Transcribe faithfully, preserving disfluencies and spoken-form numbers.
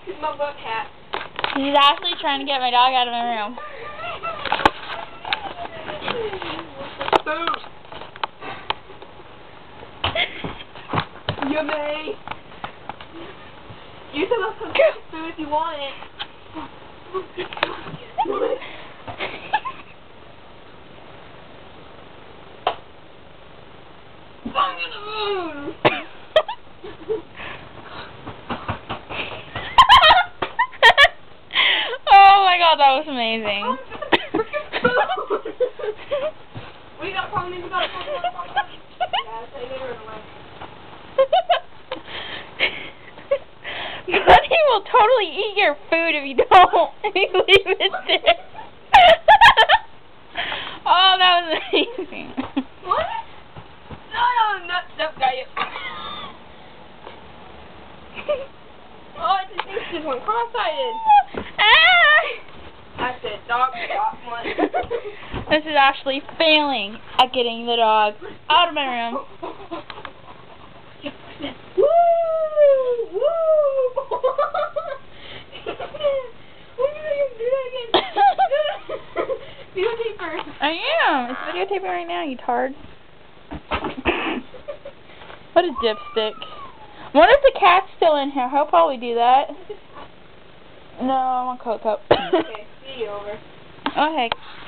He's my butt cat. He's actually trying to get my dog out of my room. Food. Yummy. You said let's come get food if you want it. Oh my god, that was amazing. We got problems, we got problems. Yeah, say later in the way. Buddy will totally eat your food if you don't. If you leave it there. Oh, that was amazing. What? No, no, no, no, got you. Oh, I just think this one cross-sided. Ah! I said dog got one. This is actually failing at getting the dog out of my room. Woo! Woo! When are you gonna do that again? Videotape first. I am. It's videotaping right now, you tard. What a dipstick. What if the cat's still in here? He'll probably do that. No, I want Coke Cup. Okay, see you over. Okay.